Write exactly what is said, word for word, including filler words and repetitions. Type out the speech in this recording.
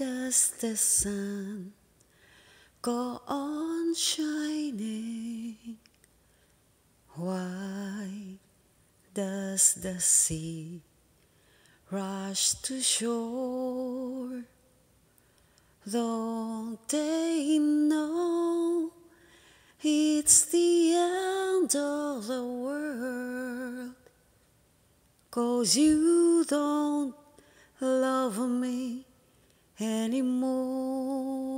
does the sun go on shining? Why does the sea rush to shore? Don't they know it's the end of the world? 'Cause you don't love me anymore.